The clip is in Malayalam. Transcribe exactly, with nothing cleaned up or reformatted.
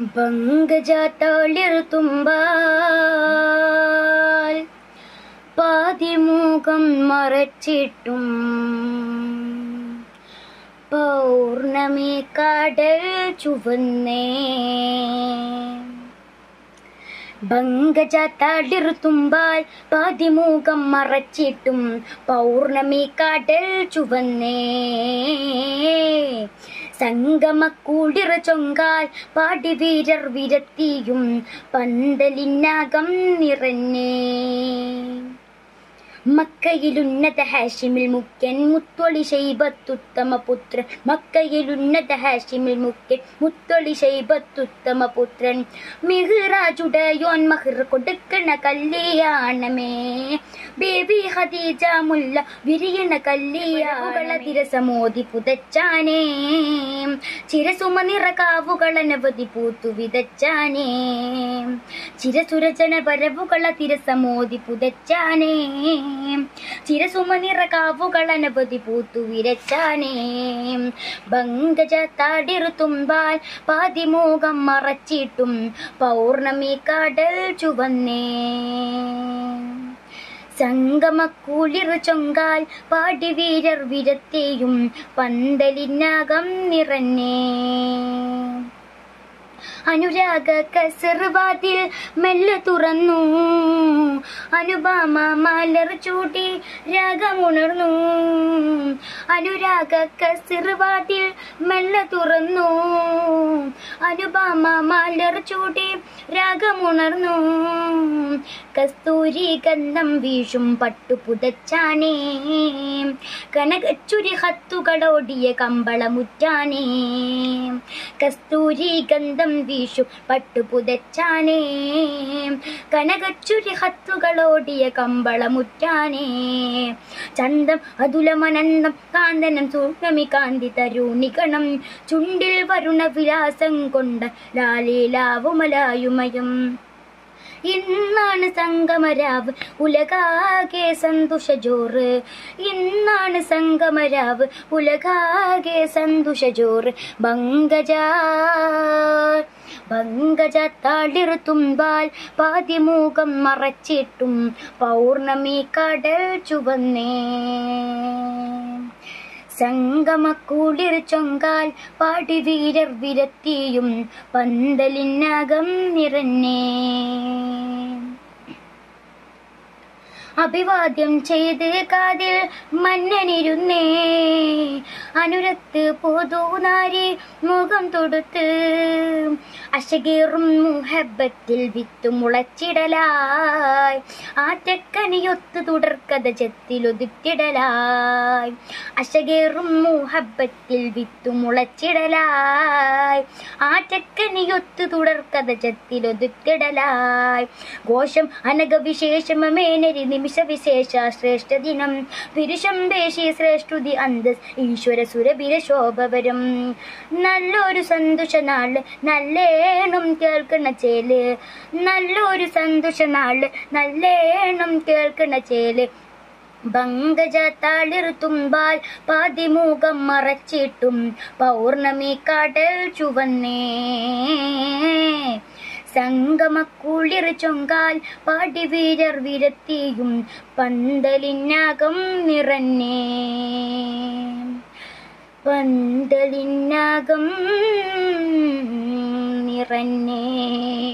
പങ്കജാത്താളിർത്തുമ്പാൽ പാതിമുഖം മറച്ചിട്ടും പൗർണമി കടൽ ചുവന്നേ. പങ്കജാത്താളിർത്തുമ്പാൽ പാതിമുഖം മറച്ചിട്ടും പൗർണമി കടൽ ചുവന്നേ. സംഗമക്കൂളിർ ചൊങ്കാൽ പാടിവീരർ വിരത്തിയും പന്തലിനകം നിറഞ്ഞേ. മക്കയിലുന്നത ഹാഷിമിൽ മുഖ്യൻ മുത്തൊളി ശൈബത്തുത്തമ പുത്രൻ. മക്കയിലുന്നത ഹാഷിമിൽ മുഖ്യൻ മുത്തൊളി ശൈബത്തുത്തമ പുത്രൻ. മിഹ്റാജുടയോൻ മഹർ കൊടുക്കണ കല്യാണമേ. ബേബി ഖദീജ മുല്ല വിരിയണ കല്യാണ തിരസമോദി പുതച്ചാനേ. ചിരസുമ നിറകാവുകളനവധി പൂത്തു വിതച്ചാനേ. ചിരസുരചന പരവുകള തിരസമോദി പുതച്ചാനേ. ചിരസുമനിറകാവുകളനവധി പൂത്തു വിരച്ചാനേ. പങ്കജാത്താളിർത്തുമ്പാൽ പാതിമുഖം മറച്ചിട്ടും പൗർണമി കടൽ ചുവന്നേ. സംഗമക്കൂളിർ ചൊങ്കാൽ പാടിവീരർ വിരത്തെയും പന്തലിനകം നിറഞ്ഞേ. അനുരാഗ കസർവാതിൽ മെല്ലെ തുറന്നു. അനുപമ മലർ ചൂടി രാഗമുണർന്നു. അനുരാഗ കസർവാതിൽ മെല്ലെ തുറന്നു. അനുപമ മലർ ചൂടി രാഗമുണർന്നു. കസ്തൂരി ഗന്ധം വീശും പട്ടുപുതച്ചാനേ. കനകച്ചുരി ഹത്തുകളോടിയ കമ്പളമുറ്റാനേ. കസ്തൂരി ഗന്ധം വീശു പട്ടുപുതച്ചാനേ. കനകച്ചുരി ഹത്തുകളോടിയ കമ്പളമുറ്റാനേ. ചന്തം അതുലമനന്തം കാന്തനം സൂക്ഷ്മി കാന്തി തരുണികണം. ചുണ്ടിൽ വരുണ വിലാസം കൊണ്ട ലാലീലാവുമലായുമയം. ഇന്നാണ് സംഗമരാവ് ഉലകാകെ സന്തോഷ ജോറ്. ഇന്നാണ് സംഗമരാവ് ഉലകാകെ സന്തോഷ ജോറ്. പങ്കജാ പങ്കജാത്താളിർത്തുമ്പാൽ പാതിമുഖം മറച്ചിട്ടും പൗർണമി കടൽ ചുവന്നേ. സംഗമക്കൂളിർ ചൊങ്കാൽ പാടിവീരർ വിരത്തിയും പന്തലിനകം നിറഞ്ഞേ. അഭിവാദ്യം ചെയ്ത് കാതിൽ മന്നനിരുന്നേ. അനുരത്ത് പൊതുനാരി മുഖം തൊടുത്ത്. അശകേറും മുഹബത്തിൽ വിത്തു മുളച്ചിടലായി. ആറ്റക്കനിയൊത്ത് തുടർക്കഥ ചെത്തിലൊതുക്കിടലായി. അശകേറും മുഹബത്തിൽ വിത്തു മുളച്ചിടലായി. ആറ്റക്കനിയൊത്ത് തുടർക്കഥ ചെത്തിലൊതുക്കിടലായി. ഘോഷം അനഘവിശേഷമേനരി നിമിഷ വിശേഷ ശ്രേഷ്ഠ ദിനം. പുരുഷം ദേശി ശ്രേഷ്ഠുതി അന്തസ് ഈശ്വര സുരഭിര ശോഭവരം. നല്ലൊരു സന്തോഷ നാള് നല്ലേണം കേൾക്കണ ചേല്. നല്ലൊരു സന്തോഷ നാള് നല്ലേണം കേൾക്കണ ചേല്. പങ്കജാത്താളിർത്തുമ്പാൽ പാതിമുഖം മറച്ചിട്ടും പൗർണമി കടൽ ചുവന്നേ. സംഗമക്കൂളിർ ചൊങ്കാൽ പാടിവീരർ വിരത്തിയും പന്തലിനകം നിറഞ്ഞേ. പന്തലിനകം നിറഞ്ഞേ.